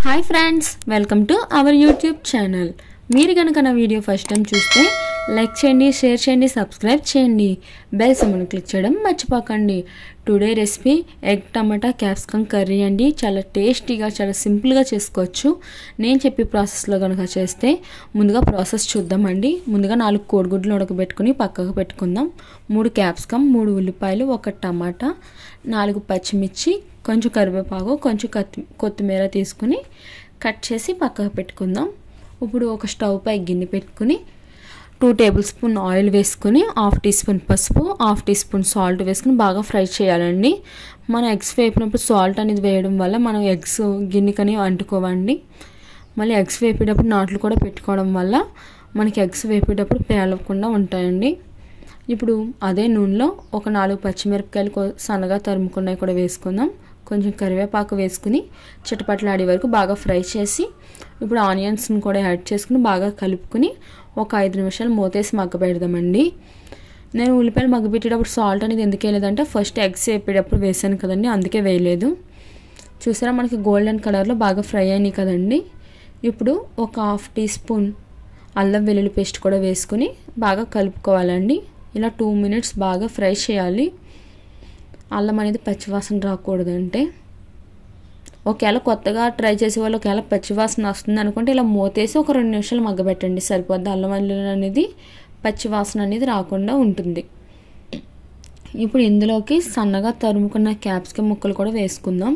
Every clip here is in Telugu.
Hi friends, welcome to our YouTube channel. మీరు కనుక నా వీడియో ఫస్ట్ టైం చూస్తే లైక్ చేయండి, షేర్ చేయండి, సబ్స్క్రైబ్ చేయండి, బెల్ సింబల్ క్లిక్ చేయడం మర్చిపోకండి. Today recipe egg tomato capsicum curry అండి. చాలా టేస్టీగా, చాలా సింపుల్గా చేసుకోవచ్చు. నేను చెప్పే ప్రాసెస్లో కనుక చేస్తే ముందుగా ప్రాసెస్ చూద్దామండి. ముందుగా 4 కోడిగుడ్లు ఉడకబెట్టుకుని పక్కకు పెట్టుకుందాం. 3 క్యాప్సికమ్, 3 ఉల్లిపాయలు, 1 టమాటా, 4 పచ్చిమిర్చి, కొంచెం కరివేపాకు, కొంచెం కొత్తిమీర తీసుకుని కట్ చేసి పక్కకు పెట్టుకుందాం. ఇప్పుడు ఒక స్టవ్ పై గిన్నె పెట్టుకుని 2 టేబుల్ స్పూన్ ఆయిల్ వేసుకుని 1/2 టీ స్పూన్ పసుపు, 1/2 టీ స్పూన్ సాల్ట్ వేసుకుని బాగా ఫ్రై చేయాలండి. మన ఎగ్స్ వేపినప్పుడు సాల్ట్ అనేది వేయడం వల్ల మనం ఎగ్స్ గిన్నెకని అంటుకోవండి. మళ్ళీ ఎగ్స్ వేపేటప్పుడు నాట్లు కూడా పెట్టుకోవడం వల్ల మనకి ఎగ్స్ వేపేటప్పుడు పేలకుండా ఉంటాయండి. ఇప్పుడు అదే నూనెలో ఒక 4 పచ్చిమిరపకాయలు సన్నగా తరుముకున్నవి కూడా వేసుకుందాం. కొంచెం కరివేపాకు వేసుకుని చిటపటలాడే వరకు బాగా ఫ్రై చేసి ఇప్పుడు ఆనియన్స్ని కూడా యాడ్ చేసుకుని బాగా కలుపుకుని ఒక 5 నిమిషాలు మూతేసి మగ్గబెడదామండి. నేను ఉల్లిపాయలు మగ్గబెట్టేటప్పుడు సాల్ట్ అనేది ఎందుకు వేయలేదంటే ఫస్ట్ ఎగ్స్ వేపేటప్పుడు వేసాను కదండి, అందుకే వేయలేదు. చూసారా, మనకి గోల్డెన్ కలర్లో బాగా ఫ్రై అయినాయి కదండి. ఇప్పుడు ఒక 1/2 టీ స్పూన్ అల్లం వెల్లుల్లి పేస్ట్ కూడా వేసుకుని బాగా కలుపుకోవాలండి. ఇలా 2 మినిట్స్ బాగా ఫ్రై చేయాలి. అల్లం అనేది పచ్చివాసన రాకూడదంటే, ఒకవేళ కొత్తగా ట్రై చేసే వాళ్ళు ఒకవేళ పచ్చివాసన వస్తుంది అనుకుంటే ఇలా మూతేసి ఒక 2 నిమిషాలు మగ్గబెట్టండి, సరిపోద్ది. అల్లం వెల్లుల్లి అనేది పచ్చివాసన అనేది రాకుండా ఉంటుంది. ఇప్పుడు ఇందులోకి సన్నగా తరుముకున్న క్యాప్సికమ్ ముక్కలు కూడా వేసుకుందాం.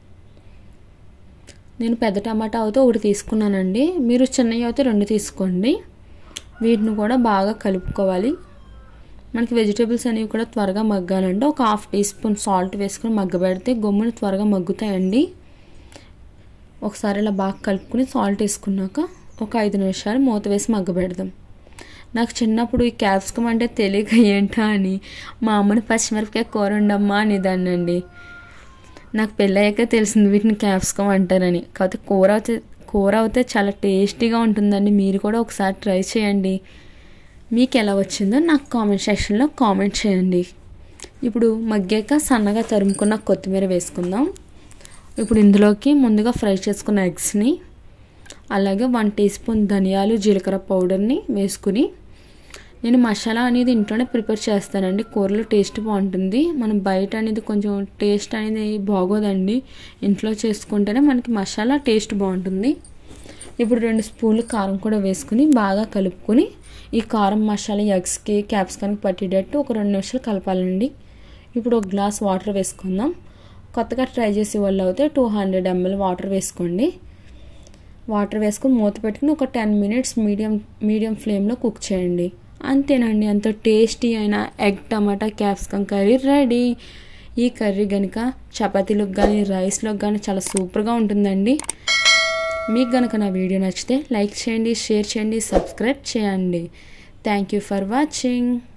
నేను పెద్ద టమాటా అయితే 1 తీసుకున్నానండి, మీరు చిన్నవి అయితే 2 తీసుకోండి. వీటిని కూడా బాగా కలుపుకోవాలి. మనకి వెజిటేబుల్స్ అనేవి కూడా త్వరగా మగ్గాలంటే ఒక 1/2 టీ స్పూన్ సాల్ట్ వేసుకుని మగ్గబెడితే గమ్ముని త్వరగా మగ్గుతాయండి. ఒకసారి ఇలా బాగా కలుపుకుని సాల్ట్ వేసుకున్నాక ఒక 5 నిమిషాలు మూత వేసి మగ్గబెడదాం. నాకు చిన్నప్పుడు ఈ క్యాప్సికమ్ అంటే తెలియక ఏంటా అని మా అమ్మని పచ్చిమిరపకాయ కూర ఉండమ్మా అనేదాన్నండి. నాకు పెళ్ళయ్యాక తెలిసింది వీటిని క్యాప్సికమ్ అంటారని. కాకపోతే కూర అయితే చాలా టేస్టీగా ఉంటుందండి. మీరు కూడా ఒకసారి ట్రై చేయండి. మీకు ఎలా వచ్చిందో నాకు కామెంట్ సెక్షన్లో కామెంట్ చేయండి. ఇప్పుడు మగ్గాక సన్నగా తరుముకున్న కొత్తిమీర వేసుకుందాం. ఇప్పుడు ఇందులోకి ముందుగా ఫ్రై చేసుకున్న ఎగ్స్ని, అలాగే 1 టీ స్పూన్ ధనియాలు, జీలకర్ర పౌడర్ని వేసుకుని, నేను మసాలా అనేది ఇంట్లోనే ప్రిపేర్ చేస్తానండి. కూరలో టేస్ట్ బాగుంటుంది. మనం బయట అనేది కొంచెం టేస్ట్ అనేది బాగోదండి. ఇంట్లో చేసుకుంటేనే మనకి మసాలా టేస్ట్ బాగుంటుంది. ఇప్పుడు 2 స్పూన్లు కారం కూడా వేసుకుని బాగా కలుపుకొని ఈ కారం మసాలా ఎగ్స్కి క్యాప్సికమ్కి పట్టేటట్టు ఒక 2 నిమిషాలు కలపాలండి. ఇప్పుడు ఒక గ్లాస్ వాటర్ వేసుకుందాం. కొత్తగా ట్రై చేసే వాళ్ళు అయితే 200 ml వాటర్ వేసుకోండి. వాటర్ వేసుకొని మూత పెట్టుకుని ఒక 10 మినిట్స్ మీడియం ఫ్లేమ్లో కుక్ చేయండి. అంతేనండి, అంత టేస్టీ అయిన egg tomato capsicum curry ready. ఈ కర్రీ కనుక చపాతీలకు కానీ రైస్లోకి కానీ చాలా సూపర్గా ఉంటుందండి. మీకు కనుక నా వీడియో నచ్చితే లైక్ చేయండి, షేర్ చేయండి, సబ్స్క్రైబ్ చేయండి. Thank you for watching.